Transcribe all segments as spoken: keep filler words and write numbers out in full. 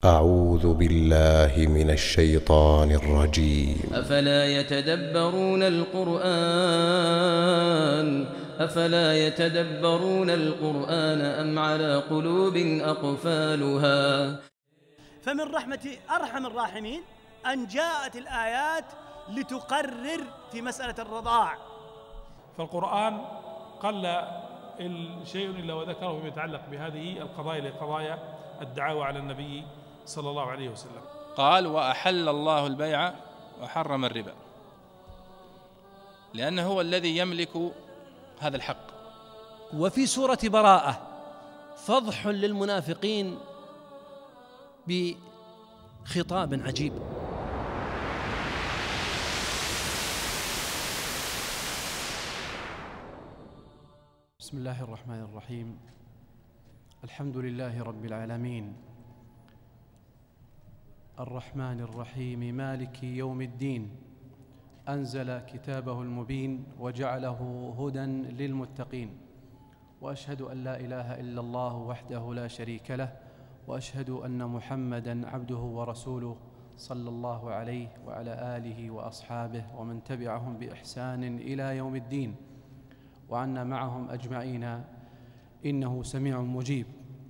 أعوذ بالله من الشيطان الرجيم. أفلا يتدبرون القرآن أفلا يتدبرون القرآن أم على قلوب أقفالها. فمن رحمة أرحم الراحمين أن جاءت الآيات لتقرر في مسألة الرضاع. فالقرآن قل شيء إلا وذكره فيما يتعلق بهذه القضايا لقضايا الدعاوى على النبي صلى الله عليه وسلم. قال: وأحل الله البيع وحرم الربا، لأنه هو الذي يملك هذا الحق. وفي سورة براءة فضح للمنافقين بخطاب عجيب. بسم الله الرحمن الرحيم. الحمد لله رب العالمين، الرحمن الرحيم، مالك يوم الدين، أنزل كتابه المبين وجعله هدى للمتقين، وأشهد أن لا إله إلا الله وحده لا شريك له، وأشهد أن محمدًا عبده ورسوله صلى الله عليه وعلى آله وأصحابه ومن تبعهم بإحسان إلى يوم الدين، وعنا معهم أجمعين إنه سميع مجيب.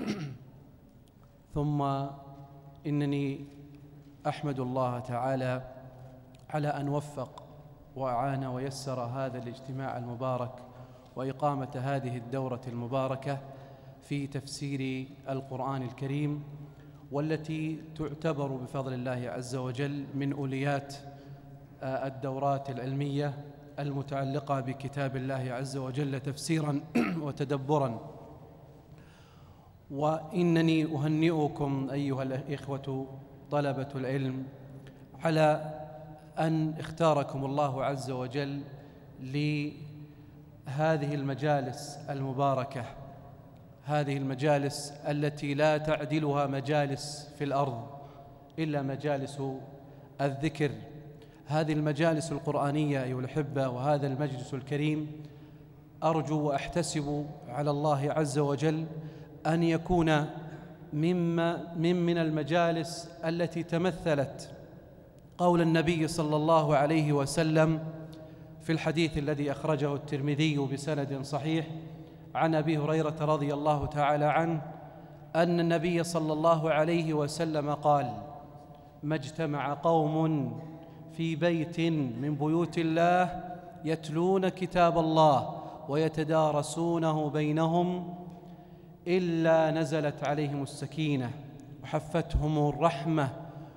ثم إنني أحمد الله تعالى على أن وفق وأعان ويسر هذا الاجتماع المبارك وإقامة هذه الدورة المباركة في تفسير القرآن الكريم، والتي تعتبر بفضل الله عز وجل من أوليات الدورات العلمية المتعلقة بكتاب الله عز وجل تفسيرا وتدبرا. وإنني أهنئكم أيها الإخوة طلبة العلم على أن اختاركم الله عز وجل لهذه المجالس المباركة، هذه المجالس التي لا تعدلها مجالس في الأرض إلا مجالس الذكر، هذه المجالس القرآنية أيها الأحبة، وهذا المجلس الكريم. أرجو وأحتسب على الله عز وجل أن يكون مما من من المجالس التي تمثلت قول النبي صلى الله عليه وسلم في الحديث الذي أخرجه الترمذي بسند صحيح عن أبي هريرة رضي الله تعالى عنه أن النبي صلى الله عليه وسلم قال: ما اجتمع قوم في بيت من بيوت الله يتلون كتاب الله ويتدارسونه بينهم إلا نزلت عليهم السكينة وحفتهم الرحمة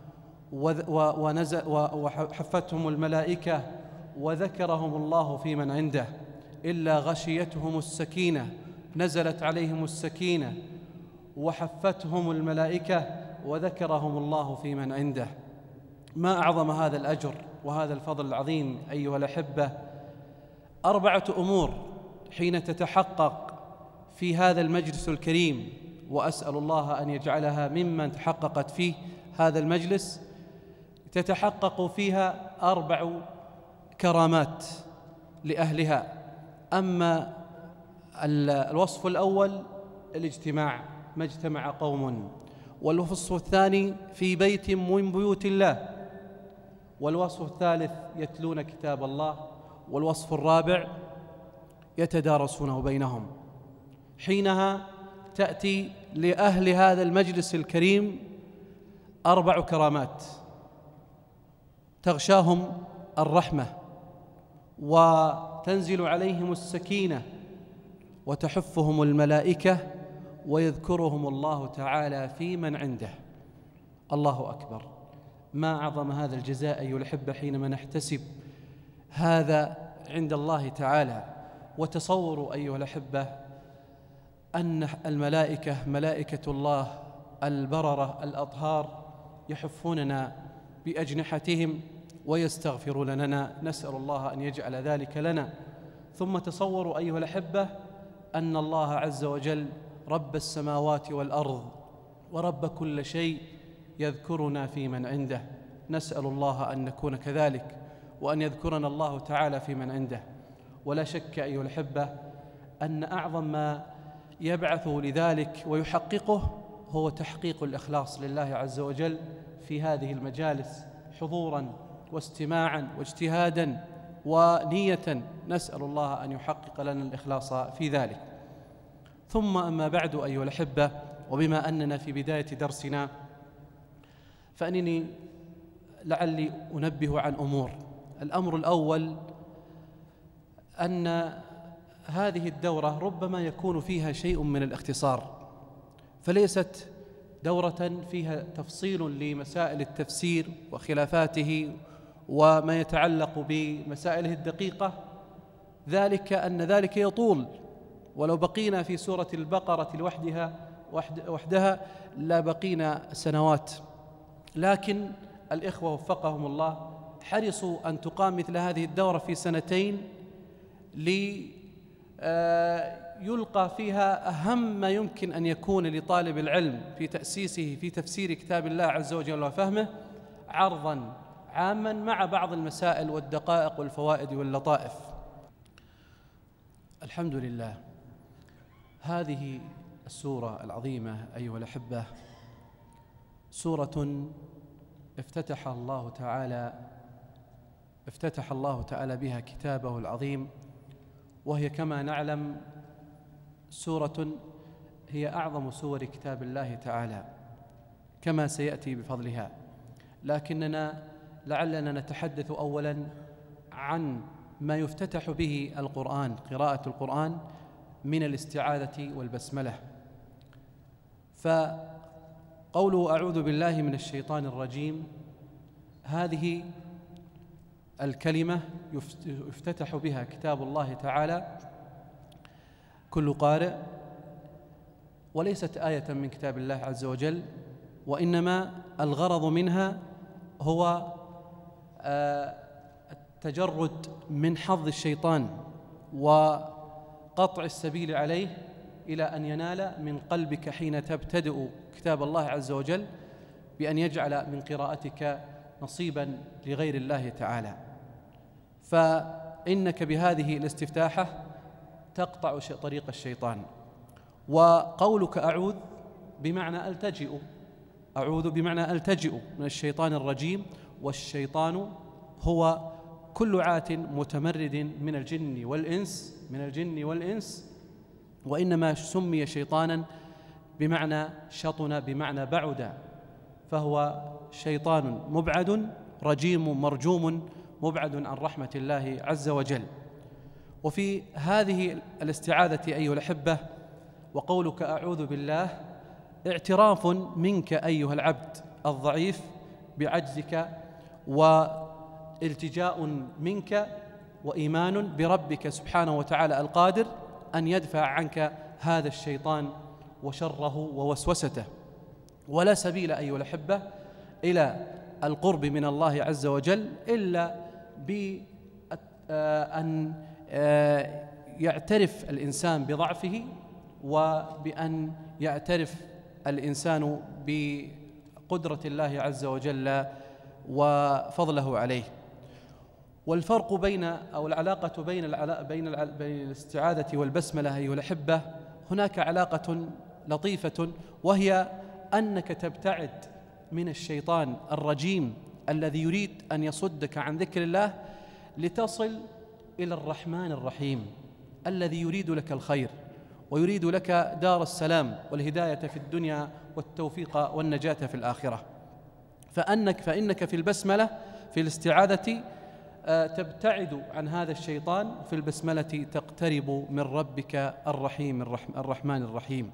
وحفتهم الملائكة وذكرهم الله في من عنده، إلا غشيتهم السكينة، نزلت عليهم السكينة وحفتهم الملائكة وذكرهم الله في من عنده. ما أعظم هذا الأجر وهذا الفضل العظيم أيها الأحبة. أربعة أمور حين تتحقق في هذا المجلس الكريم، وأسأل الله أن يجعلها ممن تحققت فيه هذا المجلس، تتحقق فيها أربع كرامات لأهلها. أما الوصف الأول الاجتماع، ما اجتمع قوم، والوصف الثاني في بيت من بيوت الله، والوصف الثالث يتلون كتاب الله، والوصف الرابع يتدارسونه بينهم. حينها تأتي لأهل هذا المجلس الكريم أربع كرامات: تغشاهم الرحمة، وتنزل عليهم السكينة، وتحفهم الملائكة، ويذكرهم الله تعالى في من عنده. الله أكبر، ما أعظم هذا الجزاء أيها الأحبة حينما نحتسب هذا عند الله تعالى. وتصوروا أيها الأحبة أن الملائكة، ملائكة الله البررة الأطهار، يحفوننا بأجنحتهم ويستغفرون لنا، نسأل الله أن يجعل ذلك لنا. ثم تصوروا أيها الأحبة أن الله عز وجل رب السماوات والأرض ورب كل شيء يذكرنا في من عنده، نسأل الله أن نكون كذلك وأن يذكرنا الله تعالى في من عنده. ولا شك أيها الأحبة أن أعظم ما يبعث لذلك ويحققه هو تحقيق الإخلاص لله عز وجل في هذه المجالس حضوراً واستماعاً واجتهاداً ونية، نسأل الله أن يحقق لنا الإخلاص في ذلك. ثم أما بعد أيها الأحبة، وبما أننا في بداية درسنا فأنني لعلي أنبه عن أمور. الأمر الأول أن هذه الدورة ربما يكون فيها شيء من الاختصار، فليست دورة فيها تفصيل لمسائل التفسير وخلافاته وما يتعلق بمسائله الدقيقة، ذلك أن ذلك يطول، ولو بقينا في سورة البقرة لوحدها وحدها لا بقينا سنوات. لكن الإخوة وفقهم الله حرصوا أن تقام مثل هذه الدورة في سنتين ليلقى فيها أهم ما يمكن أن يكون لطالب العلم في تأسيسه في تفسير كتاب الله عز وجل وفهمه، عرضاً عاماً مع بعض المسائل والدقائق والفوائد واللطائف. الحمد لله، هذه السورة العظيمة أيها الأحبة سورة افتتح الله تعالى افتتح الله تعالى بها كتابه العظيم، وهي كما نعلم سورة هي أعظم سور كتاب الله تعالى كما سيأتي بفضلها. لكننا لعلنا نتحدث أولاً عن ما يفتتح به القرآن، قراءة القرآن، من الاستعاذة والبسملة. فقوله أعوذ بالله من الشيطان الرجيم، هذه الكلمة يفتتح بها كتاب الله تعالى كل قارئ، وليست آية من كتاب الله عز وجل، وإنما الغرض منها هو التجرد من حظ الشيطان وقطع السبيل عليه إلى أن ينال من قلبك حين تبتدئ كتاب الله عز وجل بأن يجعل من قراءتك نصيبا لغير الله تعالى. فإنك بهذه الاستفتاحة تقطع طريق الشيطان. وقولك أعوذ بمعنى ألتجئ، أعوذ بمعنى ألتجئ من الشيطان الرجيم، والشيطان هو كل عات متمرد من الجن والإنس من الجن والإنس وإنما سمي شيطانا بمعنى شطن، بمعنى بعد، فهو شيطان مبعد رجيم مرجوم مبعد عن رحمة الله عز وجل. وفي هذه الاستعاذة أيها الأحبة وقولك أعوذ بالله اعتراف منك أيها العبد الضعيف بعجزك، والتجاء منك وإيمان بربك سبحانه وتعالى القادر أن يدفع عنك هذا الشيطان وشره ووسوسته. ولا سبيل أيها الأحبة إلى القرب من الله عز وجل إلا بأن يعترف الإنسان بضعفه، وبأن يعترف الإنسان بقدرة الله عز وجل وفضله عليه. والفرق بين أو العلاقة بين العلا بين الع بين الاستعاذة والبسملة أيها الأحبة، هناك علاقة لطيفة، وهي أنك تبتعد من الشيطان الرجيم الذي يريد أن يصدك عن ذكر الله لتصل إلى الرحمن الرحيم الذي يريد لك الخير ويريد لك دار السلام والهداية في الدنيا والتوفيق والنجاة في الآخرة. فأنك فإنك في البسملة في الاستعاذة تبتعد عن هذا الشيطان، في البسملة تقترب من ربك الرحيم الرحمن الرحيم.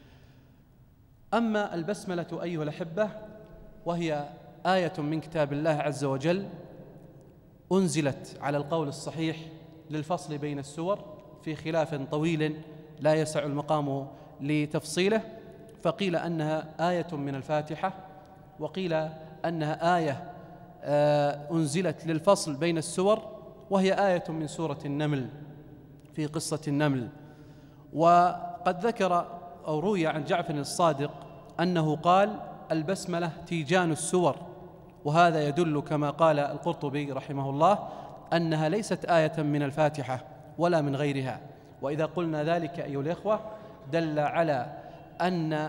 أما البسملة أيها الأحبة وهي آية من كتاب الله عز وجل، أنزلت على القول الصحيح للفصل بين السور في خلاف طويل لا يسع المقام لتفصيله، فقيل أنها آية من الفاتحة، وقيل أنها آية أنزلت للفصل بين السور وهي آية من سورة النمل في قصة النمل. وقد ذكر أو روي عن جعفر الصادق أنه قال البسملة تيجان السور، وهذا يدل كما قال القرطبي رحمه الله أنها ليست آية من الفاتحة ولا من غيرها. وإذا قلنا ذلك أيها الإخوة دل على أن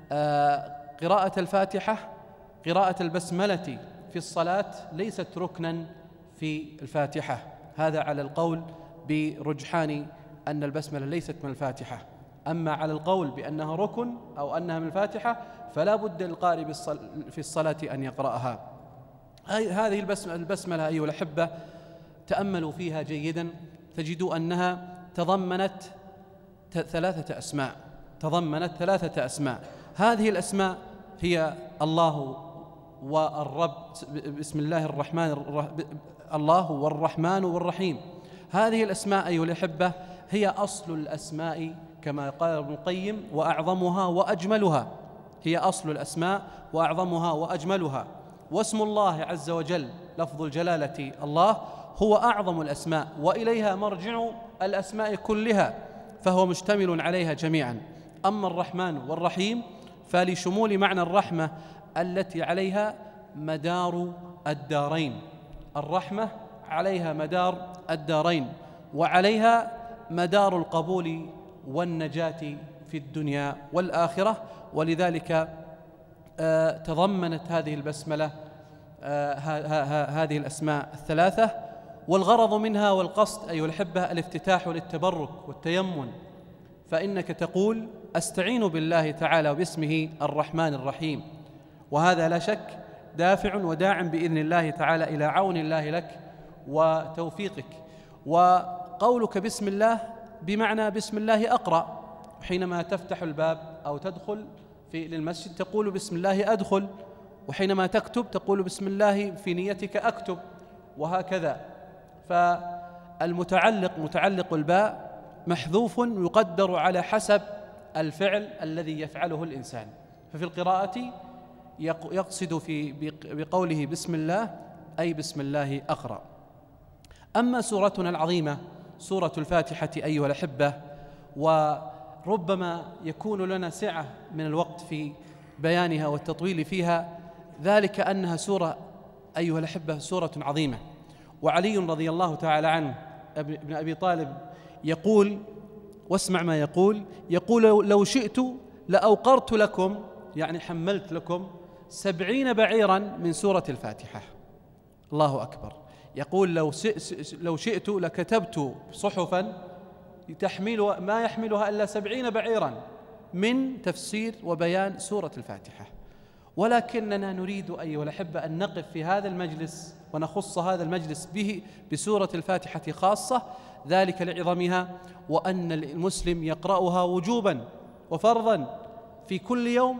قراءة الفاتحة، قراءة البسملة في الصلاة ليست ركنا في الفاتحة، هذا على القول برجحان أن البسملة ليست من الفاتحة. أما على القول بأنها ركن أو أنها من الفاتحة فلا بد للقارئ في الصلاة أن يقرأها. هذه البسملة أيها الأحبة تأملوا فيها جيدا، تجدوا أنها تضمنت ثلاثة أسماء، تضمنت ثلاثة أسماء. هذه الأسماء هي الله والرب، بسم الله الرحمن الرحيم، الله والرحمن والرحيم. هذه الأسماء أيها الأحبة هي أصل الأسماء كما قال ابن القيم، وأعظمها وأجملها، هي أصل الأسماء وأعظمها وأجملها. واسم الله عز وجل لفظ الجلالة الله هو أعظم الأسماء، وإليها مرجع الأسماء كلها، فهو مشتمل عليها جميعا. أما الرحمن والرحيم فلشمول معنى الرحمة التي عليها مدار الدارين، الرحمة عليها مدار الدارين، وعليها مدار القبول والنجاة في الدنيا والآخرة. ولذلك آه تضمنت هذه البسملة آه هذه الأسماء الثلاثة. والغرض منها والقصد أيها الأحبة الافتتاح للتبرك والتيمن، فإنك تقول أستعين بالله تعالى وباسمه الرحمن الرحيم، وهذا لا شك دافع وداع بإذن الله تعالى إلى عون الله لك وتوفيقك. وقولك بسم الله بمعنى بسم الله أقرأ، حينما تفتح الباب أو تدخل في للمسجد تقول بسم الله أدخل، وحينما تكتب تقول بسم الله في نيتك أكتب، وهكذا. فالمتعلق متعلق الباء محذوف يقدر على حسب الفعل الذي يفعله الإنسان. ففي القراءة يقصد في بقوله بسم الله أي بسم الله أقرأ. أما سورتنا العظيمة سورة الفاتحة أيها الأحبة، وربما يكون لنا سعة من الوقت في بيانها والتطويل فيها، ذلك أنها سورة أيها الأحبة سورة عظيمة. وعلي رضي الله تعالى عنه ابن أبي طالب يقول، واسمع ما يقول، يقول لو شئت لأوقرت لكم، يعني حملت لكم سبعين بعيرا من سورة الفاتحة. الله أكبر. يقول لو لو شئت لكتبت صحفا تحمل ما يحملها إلا سبعين بعيرا من تفسير وبيان سورة الفاتحة. ولكننا نريد أيها الأحبة أن نقف في هذا المجلس ونخص هذا المجلس به بسورة الفاتحة خاصة، ذلك لعظمها، وأن المسلم يقرأها وجوبا وفرضا في كل يوم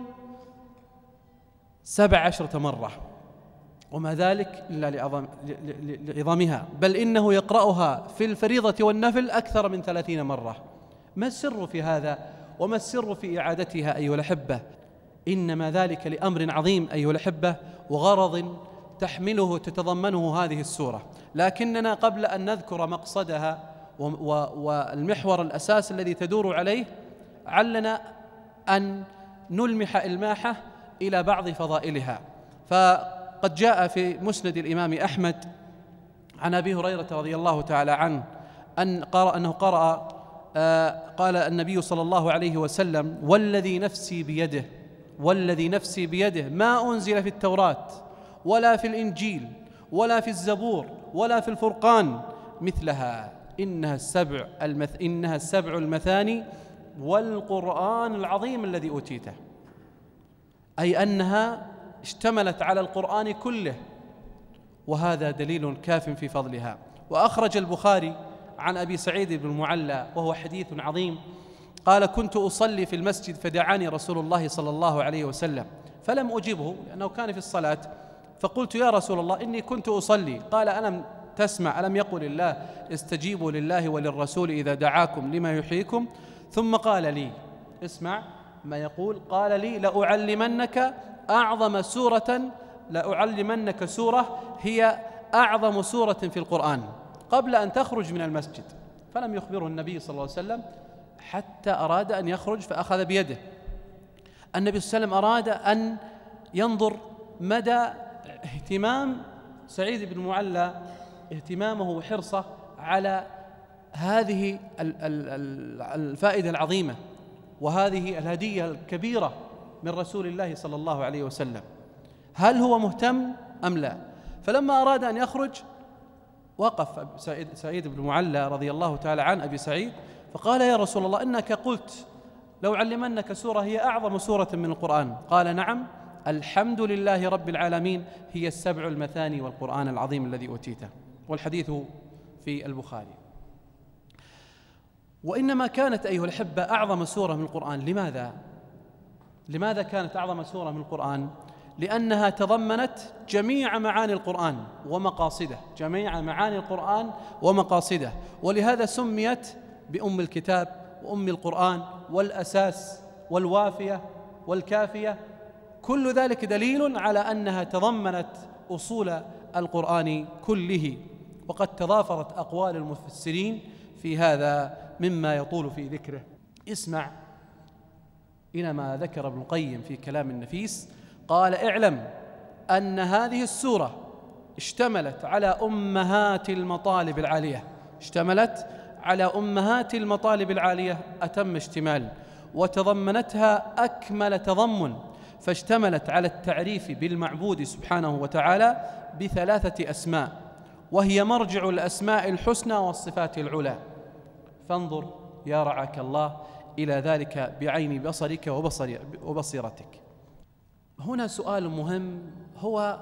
سبع عشرة مرة، وما ذلك إلا لعظم لعظمها، بل إنه يقرأها في الفريضة والنفل أكثر من ثلاثين مرة. ما السر في هذا وما السر في إعادتها أيها الأحبة؟ إنما ذلك لأمر عظيم أيها الأحبة وغرض تحمله تتضمنه هذه السورة. لكننا قبل أن نذكر مقصدها والمحور الأساس الذي تدور عليه، علنا أن نلمح إلماحة إلى بعض فضائلها. فقد جاء في مسند الإمام أحمد عن أبي هريرة رضي الله تعالى عنه أن قرأ أنه قرأ آه قال النبي صلى الله عليه وسلم: والذي نفسي بيده والذي نفسي بيده ما أنزل في التوراة ولا في الإنجيل ولا في الزبور ولا في الفرقان مثلها، إنها السبع المث إنها السبع المثاني والقرآن العظيم الذي أوتيته، أي أنها اشتملت على القرآن كله، وهذا دليل كاف في فضلها. وأخرج البخاري عن أبي سعيد بن المعلى وهو حديث عظيم قال: كنت أصلي في المسجد فدعاني رسول الله صلى الله عليه وسلم فلم أجبه لأنه كان في الصلاة، فقلت: يا رسول الله إني كنت أصلي. قال: ألم تسمع ألم يقل الله استجيبوا لله وللرسول إذا دعاكم لما يحييكم؟ ثم قال لي، اسمع ما يقول، قال لي: لأعلمنك أعظم سورة لأعلمنك سورة هي أعظم سورة في القرآن قبل أن تخرج من المسجد. فلم يخبره النبي صلى الله عليه وسلم حتى أراد أن يخرج فأخذ بيده. النبي صلى الله عليه وسلم أراد أن ينظر مدى اهتمام سعيد بن المعلى، اهتمامه وحرصه على هذه الفائدة العظيمة وهذه الهدية الكبيرة من رسول الله صلى الله عليه وسلم، هل هو مهتم أم لا؟ فلما أراد أن يخرج وقف سعيد, سعيد بن المعلى رضي الله تعالى عن أبي سعيد فقال: يا رسول الله، إنك قلت لو علمنك سورة هي أعظم سورة من القرآن. قال: نعم، الحمد لله رب العالمين، هي السبع المثاني والقرآن العظيم الذي أوتيته. والحديث في البخاري. وإنما كانت أيها الأحبة أعظم سورة من القرآن. لماذا؟ لماذا كانت أعظم سورة من القرآن؟ لأنها تضمنت جميع معاني القرآن ومقاصده، جميع معاني القرآن ومقاصده، ولهذا سميت بأم الكتاب وأم القرآن والأساس والوافية والكافية. كل ذلك دليل على أنها تضمنت أصول القرآن كله. وقد تضافرت أقوال المفسرين في هذا مما يطول في ذكره. اسمع إلى ما ذكر ابن القيم في كلام النفيس. قال: اعلم أن هذه السورة اشتملت على أمهات المطالب العالية، اشتملت على أمهات المطالب العالية أتم اشتمال، وتضمنتها أكمل تضمن، فاشتملت على التعريف بالمعبود سبحانه وتعالى بثلاثة أسماء، وهي مرجع الأسماء الحسنى والصفات العلى. فانظر يا رعاك الله إلى ذلك بعين بصرك وبصر وبصيرتك. هنا سؤال مهم هو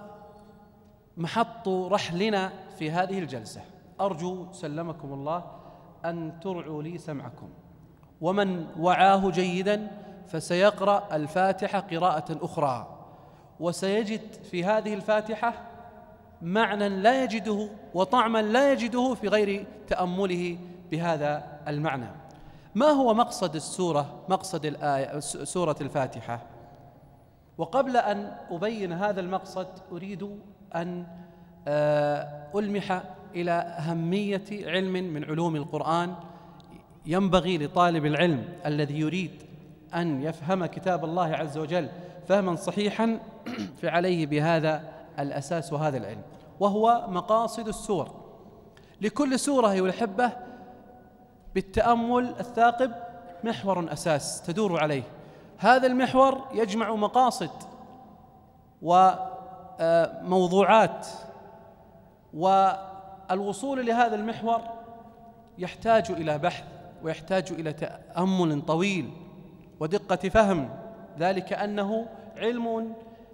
محط رحلنا في هذه الجلسة. أرجو سلمكم الله أن ترعوا لي سمعكم، ومن وعاه جيدا فسيقرأ الفاتحة قراءة أخرى، وسيجد في هذه الفاتحة معنى لا يجده وطعما لا يجده في غير تأمله بهذا المعنى. ما هو مقصد السورة، مقصد الآية سورة الفاتحة؟ وقبل أن أبين هذا المقصد أريد أن ألمح إلى أهمية علم من علوم القرآن ينبغي لطالب العلم الذي يريد أن يفهم كتاب الله عز وجل فهما صحيحا فعليه بهذا الأساس وهذا العلم، وهو مقاصد السور. لكل سورة أيها الأحبة بالتأمل الثاقب محور أساس تدور عليه. هذا المحور يجمع مقاصد وموضوعات، والوصول لهذا المحور يحتاج إلى بحث ويحتاج إلى تأمل طويل ودقة فهم، ذلك أنه علم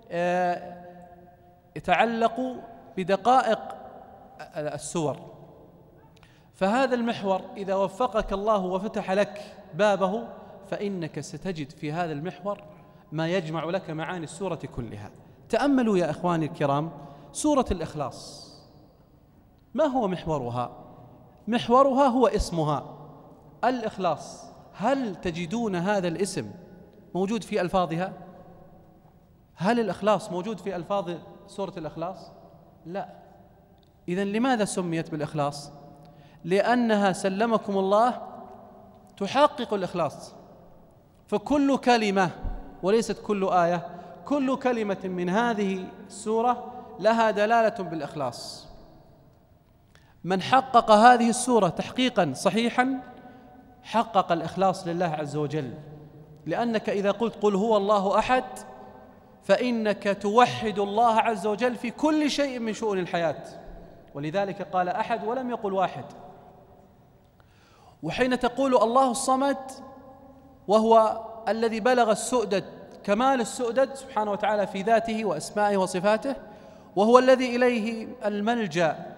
يتعلق بدقائق السور. فهذا المحور إذا وفقك الله وفتح لك بابه فإنك ستجد في هذا المحور ما يجمع لك معاني السورة كلها. تأملوا يا إخواني الكرام سورة الإخلاص، ما هو محورها؟ محورها هو اسمها الإخلاص. هل تجدون هذا الاسم موجود في ألفاظها؟ هل الإخلاص موجود في ألفاظ سورة الإخلاص؟ لا. إذن لماذا سميت بالإخلاص؟ لأنها سلمكم الله تحقق الإخلاص. فكل كلمة وليست كل آية، كل كلمة من هذه السورة لها دلالة بالإخلاص. من حقق هذه السورة تحقيقا صحيحا حقق الإخلاص لله عز وجل، لأنك إذا قلت قل هو الله أحد فإنك توحد الله عز وجل في كل شيء من شؤون الحياة، ولذلك قال أحد ولم يقل واحد. وحين تقول الله الصمد وهو الذي بلغ السؤدد كمال السؤدد سبحانه وتعالى في ذاته وأسمائه وصفاته، وهو الذي إليه الملجأ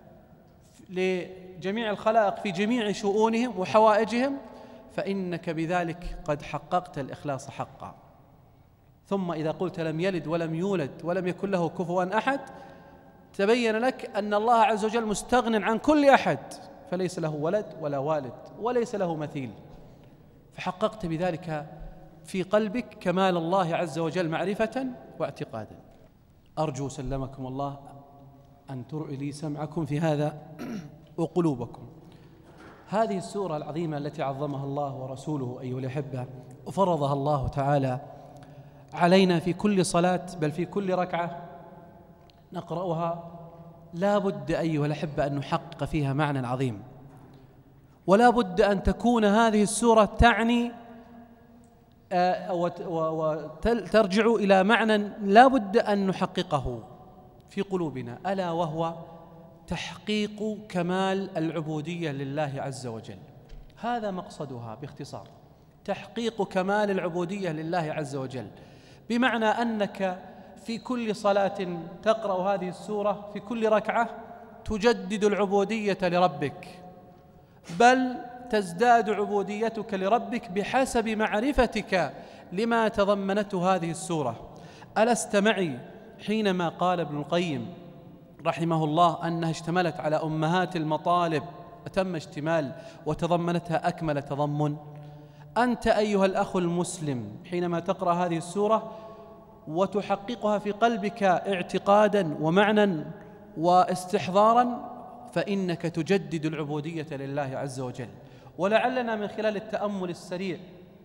لجميع الخلائق في جميع شؤونهم وحوائجهم، فإنك بذلك قد حققت الإخلاص حقا. ثم إذا قلت لم يلد ولم يولد ولم يكن له كفوا أحد تبين لك أن الله عز وجل مستغن عن كل أحد، فليس له ولد ولا والد وليس له مثيل، فحققت بذلك في قلبك كمال الله عز وجل معرفة واعتقادا. أرجو سلمكم الله أن ترعوا لي سمعكم في هذا وقلوبكم. هذه السورة العظيمة التي عظمها الله ورسوله أيها الأحبة وفرضها الله تعالى علينا في كل صلاة بل في كل ركعة نقرأها، لا بد أيها الأحبة أن نحقق فيها معنى عظيم، ولا بد أن تكون هذه السورة تعني وترجع إلى معنى لا بد أن نحققه في قلوبنا، ألا وهو تحقيق كمال العبودية لله عز وجل. هذا مقصدها باختصار، تحقيق كمال العبودية لله عز وجل، بمعنى أنك في كل صلاة تقرأ هذه السورة في كل ركعة تجدد العبودية لربك، بل تزداد عبوديتك لربك بحسب معرفتك لما تضمنته هذه السورة. ألست معي حينما قال ابن القيم رحمه الله أنها اشتملت على أمهات المطالب أتم اشتمال وتضمنتها أكمل تضمن؟ أنت أيها الأخ المسلم حينما تقرأ هذه السورة وتحققها في قلبك اعتقادا ومعنى واستحضارا فإنك تجدد العبودية لله عز وجل. ولعلنا من خلال التأمل السريع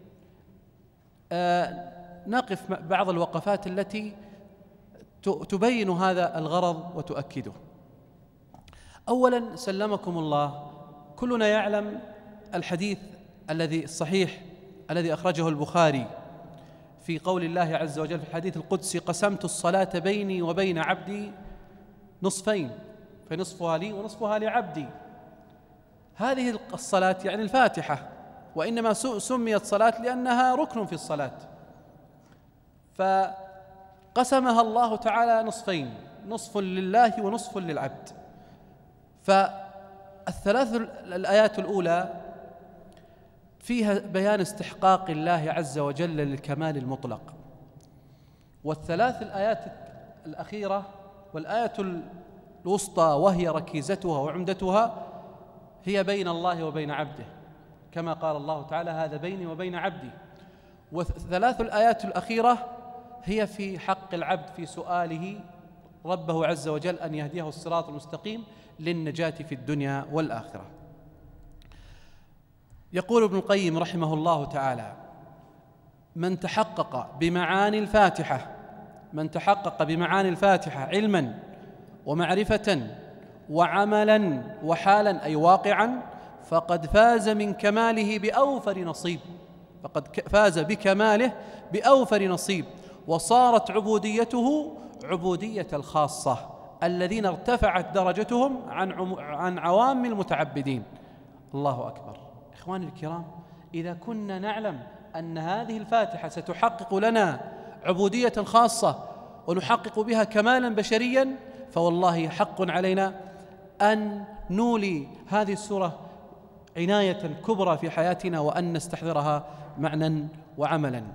آه نقف بعض الوقفات التي تبين هذا الغرض وتؤكده. أولا سلمكم الله، كلنا يعلم الحديث الذي الصحيح الذي أخرجه البخاري في قول الله عز وجل في الحديث القدسي: قسمت الصلاة بيني وبين عبدي نصفين فنصفها لي ونصفها لعبدي. هذه الصلاة يعني الفاتحة، وإنما سميت صلاة لأنها ركن في الصلاة، فقسمها الله تعالى نصفين، نصف لله ونصف للعبد. فالثلاث الآيات الأولى فيها بيان استحقاق الله عز وجل للكمال المطلق، والثلاث الآيات الأخيرة والآية الوسطى وهي ركيزتها وعمدتها هي بين الله وبين عبده، كما قال الله تعالى: هذا بيني وبين عبدي. وثلاث الآيات الأخيرة هي في حق العبد في سؤاله ربه عز وجل أن يهديه الصراط المستقيم للنجاة في الدنيا والآخرة. يقول ابن القيم رحمه الله تعالى: من تحقق بمعاني الفاتحة من تحقق بمعاني الفاتحة علما ومعرفة وعملا وحالا أي واقعا فقد فاز من كماله بأوفر نصيب فقد فاز بكماله بأوفر نصيب وصارت عبوديته عبودية الخاصة الذين ارتفعت درجتهم عن عن عوام المتعبدين. الله أكبر. إخواني الكرام، إذا كنا نعلم أن هذه الفاتحة ستحقق لنا عبودية خاصة ونحقق بها كمالا بشريا، فوالله حق علينا أن نولي هذه السورة عناية كبرى في حياتنا وأن نستحضرها معنى وعملا.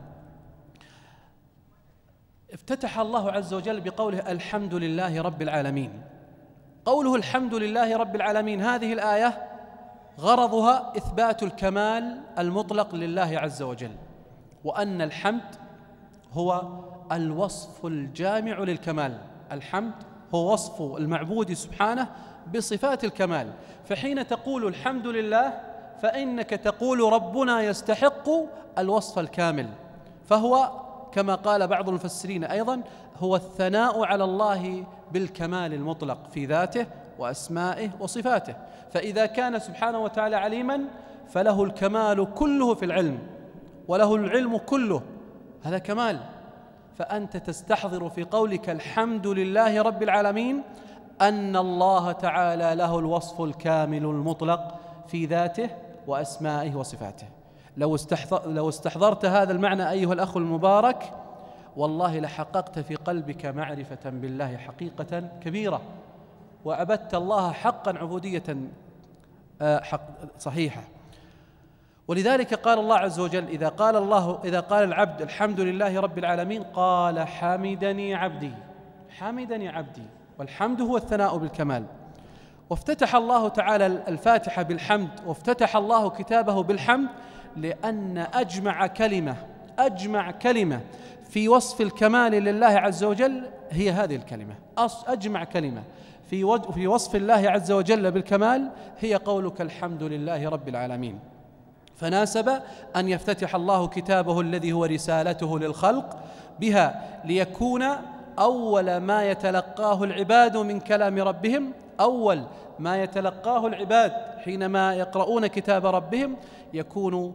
افتتح الله عز وجل بقوله: الحمد لله رب العالمين. قوله الحمد لله رب العالمين، هذه الآية غرضها إثبات الكمال المطلق لله عز وجل، وأن الحمد هو الوصف الجامع للكمال. الحمد هو وصف المعبود سبحانه بصفات الكمال، فحين تقول الحمد لله فإنك تقول ربنا يستحق الوصف الكامل، فهو كما قال بعض المفسرين أيضا هو الثناء على الله بالكمال المطلق في ذاته وأسمائه وصفاته. فإذا كان سبحانه وتعالى عليما فله الكمال كله في العلم، وله العلم كله، هذا كمال. فأنت تستحضر في قولك الحمد لله رب العالمين أن الله تعالى له الوصف الكامل المطلق في ذاته وأسمائه وصفاته. لو لو استحضرت هذا المعنى أيها الأخ المبارك، والله لحققت في قلبك معرفة بالله حقيقة كبيرة، وعبدت الله حقا عبودية حق صحيحة. ولذلك قال الله عز وجل: إذا قال الله إذا قال العبد الحمد لله رب العالمين قال حمدني عبدي. حمدني عبدي، والحمد هو الثناء بالكمال. وافتتح الله تعالى الفاتحة بالحمد، وافتتح الله كتابه بالحمد، لأن أجمع كلمة أجمع كلمة في وصف الكمال لله عز وجل هي هذه الكلمة. أجمع كلمة في في وصف الله عز وجل بالكمال هي قولك الحمد لله رب العالمين. فناسب أن يفتتح الله كتابه الذي هو رسالته للخلق بها، ليكون أول ما يتلقاه العباد من كلام ربهم، أول ما يتلقاه العباد حينما يقرؤون كتاب ربهم يكون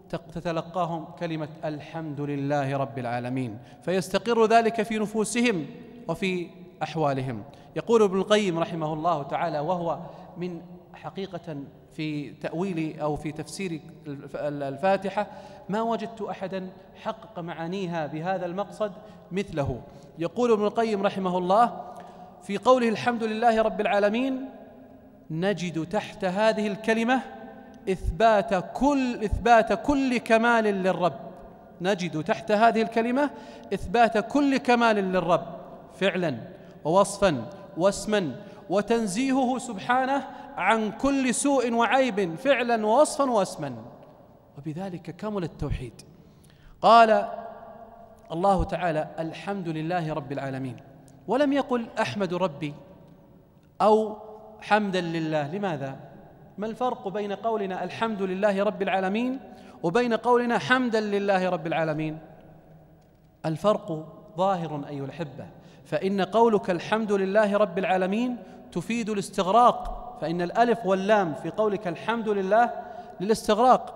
تتلقاهم كلمة الحمد لله رب العالمين، فيستقر ذلك في نفوسهم وفي أحوالهم. يقول ابن القيم رحمه الله تعالى، وهو من حقيقة في تأويل أو في تفسير الفاتحة ما وجدت أحدا حقق معانيها بهذا المقصد مثله. يقول ابن القيم رحمه الله في قوله الحمد لله رب العالمين: نجد تحت هذه الكلمة إثبات كل إثبات كل كمال للرب. نجد تحت هذه الكلمة إثبات كل كمال للرب فعلا ووصفا واسما، وتنزيهه سبحانه عن كل سوء وعيب فعلا ووصفا واسما، وبذلك كمل التوحيد. قال الله تعالى: الحمد لله رب العالمين، ولم يقل أحمد ربي أو حمدا لله. لماذا؟ ما الفرق بين قولنا الحمد لله رب العالمين وبين قولنا حمدا لله رب العالمين؟ الفرق ظاهر أيها الأحبة، فإن قولك الحمد لله رب العالمين تفيد الاستغراق، فإن الألف واللام في قولك الحمد لله للاستغراق.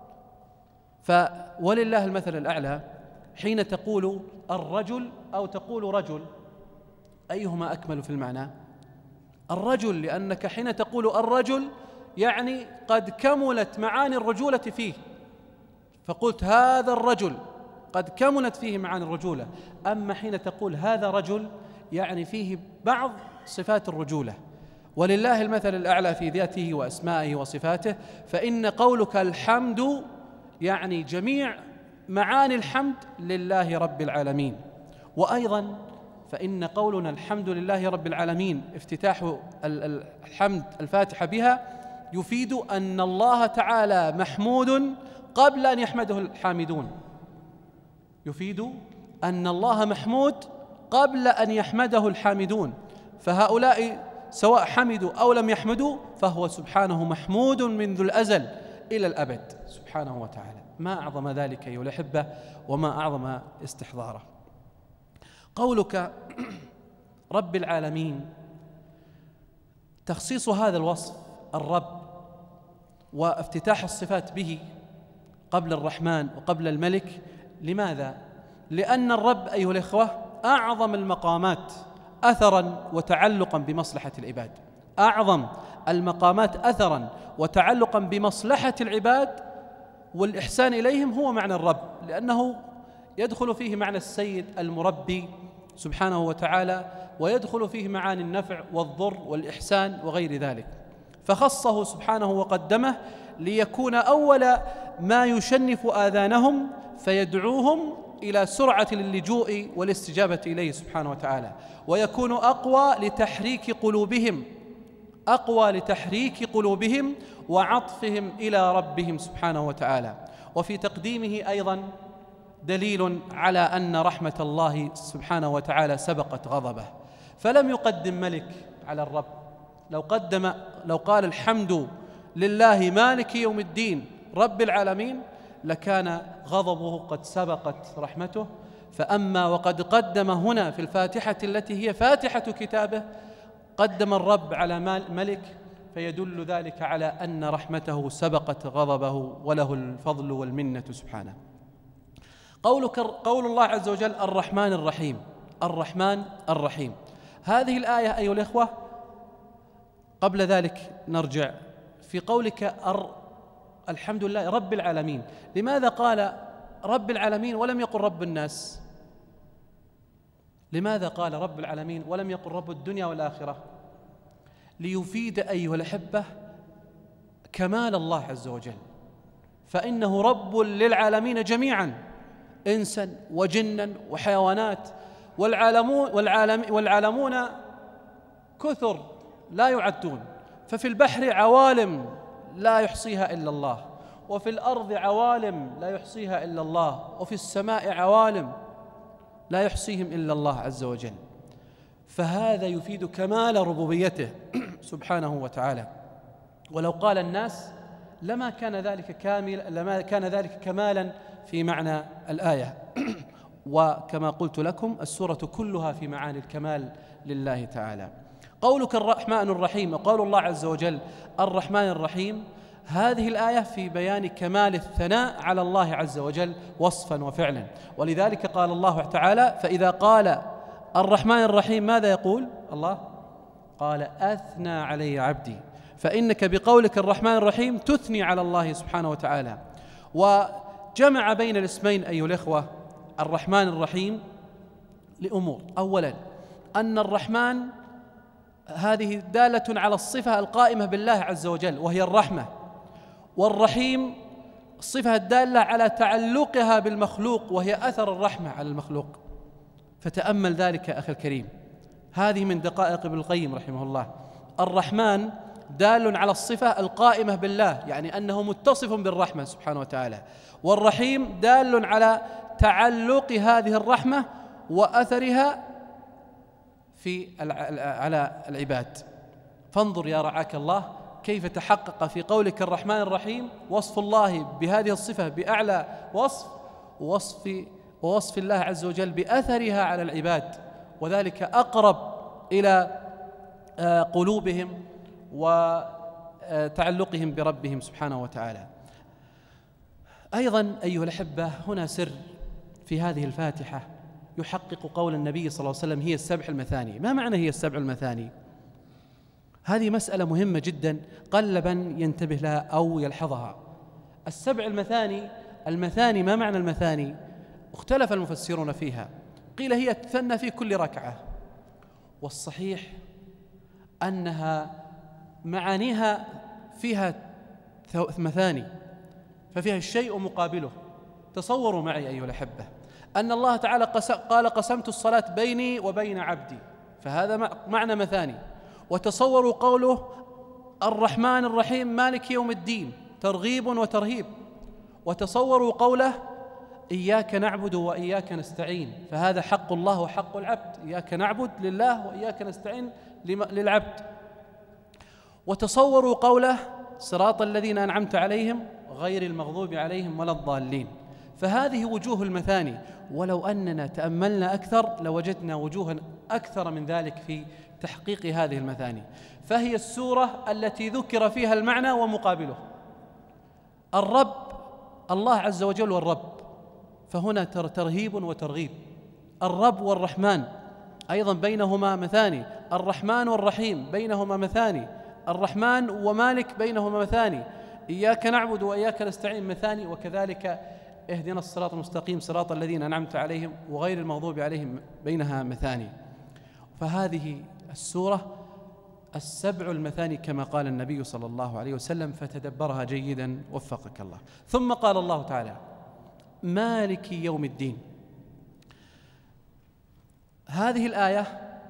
فولله المثل الأعلى حين تقول الرجل أو تقول رجل، أيهما أكمل في المعنى؟ الرجل، لأنك حين تقول الرجل يعني قد كملت معاني الرجولة فيه، فقلت هذا الرجل قد كملت فيه معاني الرجولة. أما حين تقول هذا رجل يعني فيه بعض صفات الرجولة. ولله المثل الأعلى في ذاته وأسمائه وصفاته، فإن قولك الحمد يعني جميع معاني الحمد لله رب العالمين. وأيضا فإن قولنا الحمد لله رب العالمين افتتاح الحمد الفاتحة بها يفيد أن الله تعالى محمود قبل أن يحمده الحامدون، يفيد أن الله محمود قبل أن يحمده الحامدون، فهؤلاء سواء حمدوا أو لم يحمدوا فهو سبحانه محمود منذ الأزل إلى الأبد سبحانه وتعالى. ما أعظم ذلك أيها الأحبة وما أعظم استحضاره. قولك رب العالمين، تخصيص هذا الوصف الرب وافتتاح الصفات به قبل الرحمن وقبل الملك. لماذا؟ لأن الرب أيها الإخوة أعظم المقامات أثراً وتعلقاً بمصلحة العباد، أعظم المقامات أثراً وتعلقاً بمصلحة العباد والإحسان إليهم هو معنى الرب، لأنه يدخل فيه معنى السيد المربي سبحانه وتعالى، ويدخل فيه معاني النفع والضر والإحسان وغير ذلك، فخصه سبحانه وقدمه ليكون أول ما يشنف آذانهم فيدعوهم إلى سرعة اللجوء والاستجابة إليه سبحانه وتعالى، ويكون أقوى لتحريك قلوبهم أقوى لتحريك قلوبهم وعطفهم إلى ربهم سبحانه وتعالى. وفي تقديمه أيضا دليل على أن رحمة الله سبحانه وتعالى سبقت غضبه، فلم يقدم ملك على الرب. لو قدم لو قال الحمد لله مالك يوم الدين رب العالمين لكان غضبه قد سبقت رحمته. فأما وقد قدم هنا في الفاتحة التي هي فاتحة كتابه قدم الرب على ملك، فيدل ذلك على أن رحمته سبقت غضبه وله الفضل والمنة سبحانه. قولك قول الله عز وجل الرحمن الرحيم، الرحمن الرحيم، هذه الآية أيها الإخوة قبل ذلك نرجع في قولك الحمد لله رب العالمين، لماذا قال رب العالمين ولم يقل رب الناس؟ لماذا قال رب العالمين ولم يقل رب الدنيا والآخرة؟ ليفيد أيها الأحبة كمال الله عز وجل، فإنه رب للعالمين جميعا، إنسا وجنا وحيوانات، والعالمون, والعالم والعالمون كثر لا يعدون، ففي البحر عوالم لا يحصيها إلا الله، وفي الأرض عوالم لا يحصيها إلا الله، وفي السماء عوالم لا يحصيهم إلا الله عز وجل. فهذا يفيد كمال ربوبيته سبحانه وتعالى. ولو قال الناس لما كان ذلك كامل لما كان ذلك كمالا في معنى الآية. وكما قلت لكم السورة كلها في معاني الكمال لله تعالى. قولك الرحمن الرحيم وقول الله عز وجل الرحمن الرحيم، هذه الآية في بيان كمال الثناء على الله عز وجل وصفا وفعلا. ولذلك قال الله تعالى: فإذا قال الرحمن الرحيم ماذا يقول الله؟ قال: أثنى علي عبدي. فإنك بقولك الرحمن الرحيم تثني على الله سبحانه وتعالى. وجمع بين الاسمين أيها الإخوة الرحمن الرحيم لأمور: أولا أن الرحمن هذه دالة على الصفة القائمة بالله عز وجل وهي الرحمة، والرحيم الصفة الدالة على تعلقها بالمخلوق وهي أثر الرحمة على المخلوق. فتأمل ذلك أخي الكريم، هذه من دقائق ابن القيم رحمه الله. الرحمن دال على الصفة القائمة بالله، يعني أنه متصف بالرحمة سبحانه وتعالى، والرحيم دال على تعلق هذه الرحمة وأثرها في على العباد. فانظر يا رعاك الله كيف تحقق في قولك الرحمن الرحيم وصف الله بهذه الصفة بأعلى وصف، ووصف ووصف الله عز وجل بأثرها على العباد، وذلك أقرب إلى قلوبهم وتعلقهم بربهم سبحانه وتعالى. أيضا أيها الأحبة هنا سر في هذه الفاتحة يحقق قول النبي صلى الله عليه وسلم: هي السبع المثاني. ما معنى هي السبع المثاني؟ هذه مسألة مهمة جدا قل من ينتبه لها أو يلحظها. السبع المثاني، المثاني ما معنى المثاني؟ اختلف المفسرون فيها، قيل هي تثنى في كل ركعة، والصحيح أنها معانيها فيها مثاني، ففيها الشيء مقابله. تصوروا معي أيها الأحبة أن الله تعالى قال: قسمت الصلاة بيني وبين عبدي، فهذا معنى مثاني. وتصوروا قوله الرحمن الرحيم مالك يوم الدين، ترغيب وترهيب. وتصوروا قوله إياك نعبد وإياك نستعين، فهذا حق الله وحق العبد، إياك نعبد لله وإياك نستعين للعبد. وتصوروا قوله صراط الذين أنعمت عليهم غير المغضوب عليهم ولا الضالين، فهذه وجوه المثاني. ولو أننا تأملنا أكثر لوجدنا وجوها أكثر من ذلك في تحقيق هذه المثاني. فهي السورة التي ذكر فيها المعنى ومقابله. الرب الله عز وجل والرب، فهنا ترهيب وترغيب. الرب والرحمن أيضا بينهما مثاني، الرحمن والرحيم بينهما مثاني، الرحمن ومالك بينهما مثاني، إياك نعبد وإياك نستعين مثاني، وكذلك اهدنا الصراط المستقيم صراط الذين أنعمت عليهم وغير المغضوب عليهم بينها مثاني. فهذه السورة السبع المثاني كما قال النبي صلى الله عليه وسلم، فتدبرها جيدا وفقك الله. ثم قال الله تعالى: مالك يوم الدين. هذه الآية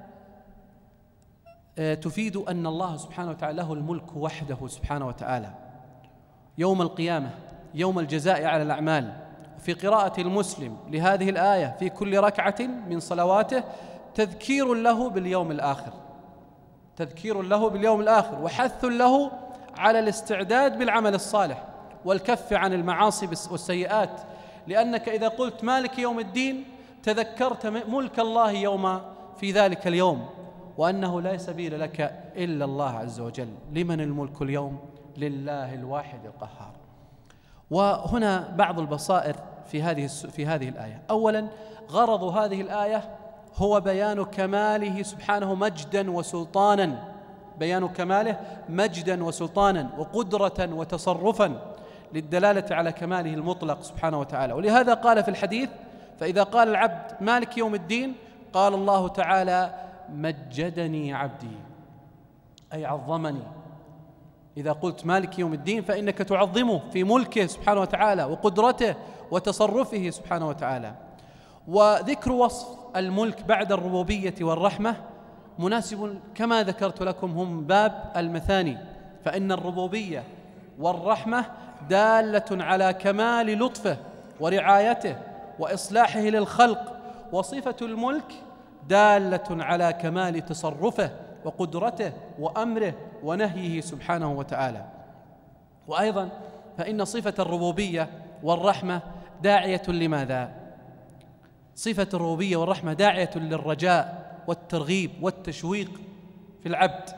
تفيد أن الله سبحانه وتعالى له الملك وحده سبحانه وتعالى يوم القيامة، يوم الجزاء على الأعمال. في قراءة المسلم لهذه الآية في كل ركعة من صلواته تذكير له باليوم الآخر، تذكير له باليوم الآخر، وحث له على الاستعداد بالعمل الصالح والكف عن المعاصي والسيئات، لأنك إذا قلت مالك يوم الدين تذكرت ملك الله يوم في ذلك اليوم، وأنه لا سبيل لك إلا الله عز وجل. لمن الملك اليوم؟ لله الواحد القهار. وهنا بعض البصائر في هذه في هذه الآية. أولا، غرض هذه الآية هو بيان كماله سبحانه مجدا وسلطانا، بيان كماله مجدا وسلطانا وقدرة وتصرفا، للدلالة على كماله المطلق سبحانه وتعالى. ولهذا قال في الحديث: فإذا قال العبد مالك يوم الدين قال الله تعالى: مجدني عبدي، أي عظمني. إذا قلت مالك يوم الدين فإنك تعظمه في ملكه سبحانه وتعالى وقدرته وتصرفه سبحانه وتعالى. وذكر وصف الملك بعد الربوبية والرحمة مناسب كما ذكرت لكم، هم باب المثاني، فإن الربوبية والرحمة دالة على كمال لطفه ورعايته وإصلاحه للخلق، وصفة الملك دالة على كمال تصرفه وقدرته وأمره ونهيه سبحانه وتعالى. وأيضا فإن صفة الربوبية والرحمة داعية لماذا؟ صفة الربوبية والرحمة داعية للرجاء والترغيب والتشويق في العبد،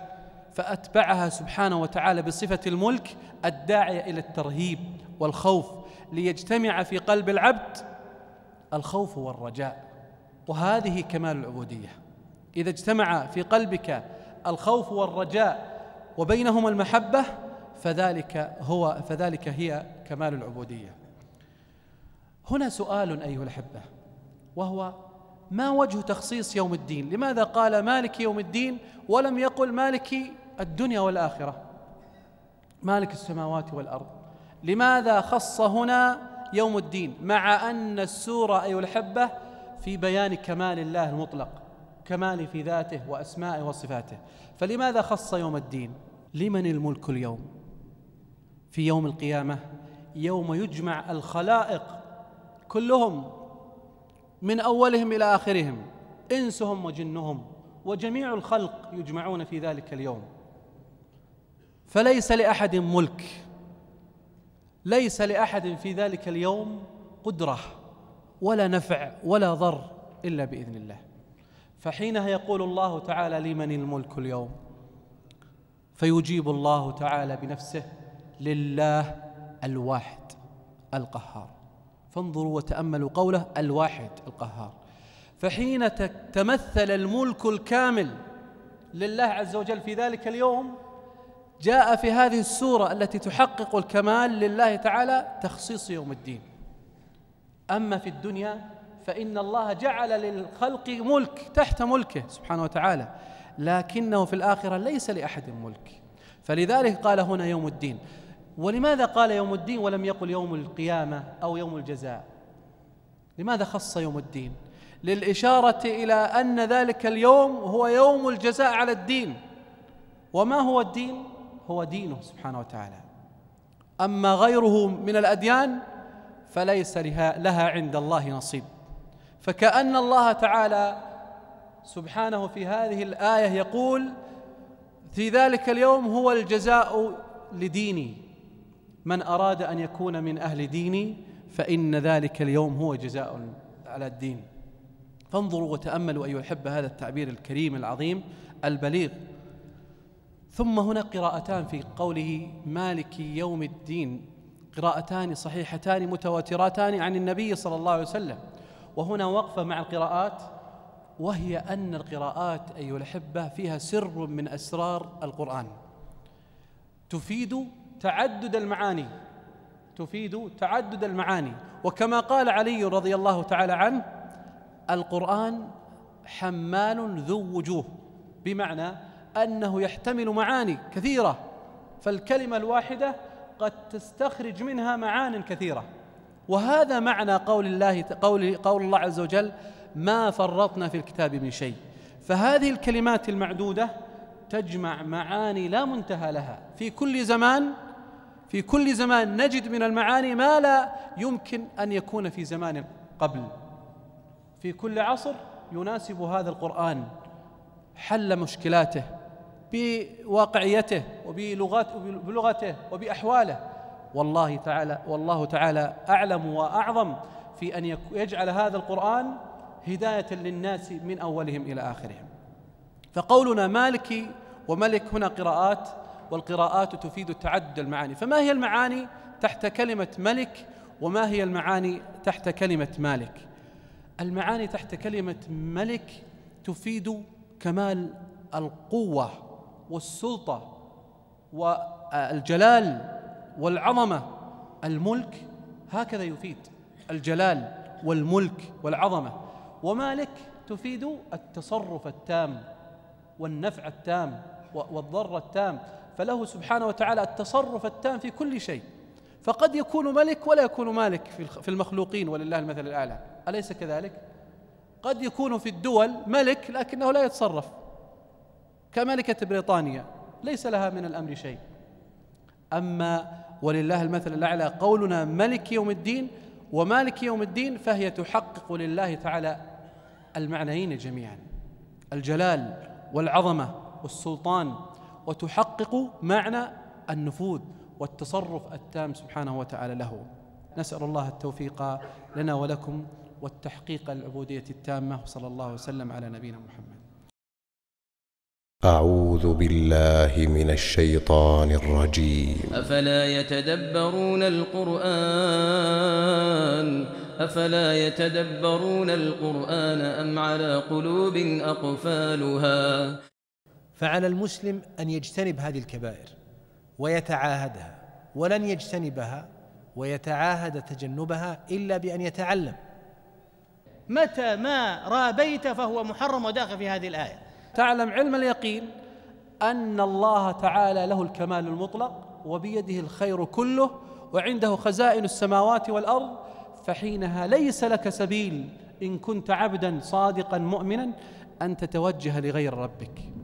فأتبعها سبحانه وتعالى بصفة الملك الداعية إلى الترهيب والخوف، ليجتمع في قلب العبد الخوف والرجاء، وهذه كمال العبودية. إذا اجتمع في قلبك الخوف والرجاء وبينهما المحبة فذلك هو فذلك هي كمال العبودية. هنا سؤال أيها الأحبة، وهو: ما وجه تخصيص يوم الدين؟ لماذا قال مالك يوم الدين ولم يقل مالك الدنيا والآخرة، مالك السماوات والأرض؟ لماذا خص هنا يوم الدين مع أن السورة أيها الأحبة في بيان كمال الله المطلق، كمال في ذاته وأسمائه وصفاته؟ فلماذا خص يوم الدين؟ لمن الملك اليوم؟ في يوم القيامة، يوم يجمع الخلائق كلهم من أولهم إلى آخرهم، إنسهم وجنهم وجميع الخلق يجمعون في ذلك اليوم، فليس لأحد ملك، ليس لأحد في ذلك اليوم قدرة ولا نفع ولا ضر إلا بإذن الله. فحينها يقول الله تعالى: لمن الملك اليوم؟ فيجيب الله تعالى بنفسه: لله الواحد القهار. فانظروا وتأملوا قوله: الواحد القهار. فحين تمثل الملك الكامل لله عز وجل في ذلك اليوم، جاء في هذه السورة التي تحقق الكمال لله تعالى تخصيص يوم الدين. أما في الدنيا فإن الله جعل للخلق ملك تحت ملكه سبحانه وتعالى، لكنه في الآخرة ليس لأحد ملك، فلذلك قال هنا يوم الدين. ولماذا قال يوم الدين ولم يقل يوم القيامة أو يوم الجزاء؟ لماذا خص يوم الدين؟ للإشارة إلى أن ذلك اليوم هو يوم الجزاء على الدين. وما هو الدين؟ هو دينه سبحانه وتعالى. أما غيره من الأديان فليس لها, لها عند الله نصيب. فكأن الله تعالى سبحانه في هذه الآية يقول: في ذلك اليوم هو الجزاء لديني، من أراد أن يكون من أهل ديني فإن ذلك اليوم هو جزاء على الدين. فانظروا وتأملوا أيها الأحبة هذا التعبير الكريم العظيم البليغ. ثم هنا قراءتان في قوله مالك يوم الدين، قراءتان صحيحتان متواترتان عن النبي صلى الله عليه وسلم. وهنا وقفة مع القراءات، وهي أن القراءات أيها الأحبة فيها سر من أسرار القرآن، تفيد تعدد المعاني، تفيد تعدد المعاني. وكما قال علي رضي الله تعالى عنه: القرآن حمال ذو وجوه، بمعنى أنه يحتمل معاني كثيرة، فالكلمة الواحدة قد تستخرج منها معان كثيرة. وهذا معنى قول الله قول قول الله عز وجل: ما فرطنا في الكتاب من شيء. فهذه الكلمات المعدودة تجمع معاني لا منتهى لها في كل زمان، في كل زمان نجد من المعاني ما لا يمكن أن يكون في زمان قبل. في كل عصر يناسب هذا القرآن حل مشكلاته بواقعيته وبلغته وبأحواله. والله تعالى والله تعالى أعلم وأعظم في أن يجعل هذا القرآن هداية للناس من أولهم إلى آخرهم. فقولنا مالك وملك هنا قراءات، والقراءات تفيد تعدد المعاني. فما هي المعاني تحت كلمة ملك، وما هي المعاني تحت كلمة مالك؟ المعاني تحت كلمة ملك تفيد كمال القوة والسلطة والجلال والعظمة. الملك هكذا يفيد الجلال والملك والعظمة. ومالك تفيد التصرف التام والنفع التام والضر التام، فله سبحانه وتعالى التصرف التام في كل شيء. فقد يكون ملك ولا يكون مالك في المخلوقين، ولله المثل الأعلى، أليس كذلك؟ قد يكون في الدول ملك لكنه لا يتصرف، كملكة بريطانيا ليس لها من الأمر شيء. أما ولله المثل الأعلى قولنا ملك يوم الدين ومالك يوم الدين، فهي تحقق لله تعالى المعنيين جميعا، الجلال والعظمة والسلطان، وتحقق معنى النفوذ والتصرف التام سبحانه وتعالى له. نسأل الله التوفيق لنا ولكم والتحقيق العبودية التامة، وصلى الله وسلم على نبينا محمد. أعوذ بالله من الشيطان الرجيم. أفلا يتدبرون القرآن أفلا يتدبرون القرآن أم على قلوب أقفالها. فعلى المسلم أن يجتنب هذه الكبائر ويتعاهدها، ولن يجتنبها ويتعاهد تجنبها إلا بأن يتعلم. متى ما رابيت فهو محرم وداخل في هذه الآية. تعلم علم اليقين أن الله تعالى له الكمال المطلق وبيده الخير كله وعنده خزائن السماوات والأرض، فحينها ليس لك سبيل إن كنت عبدا صادقا مؤمنا أن تتوجه لغير ربك.